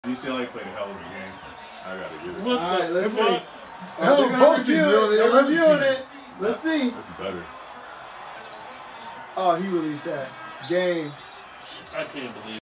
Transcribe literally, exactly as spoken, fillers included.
U C L A played a hell of a game. I gotta give it. All right, let's see. Hell of a postseason. They're reviewing it. Let's see. That's better. Oh, he released that game. I can't believe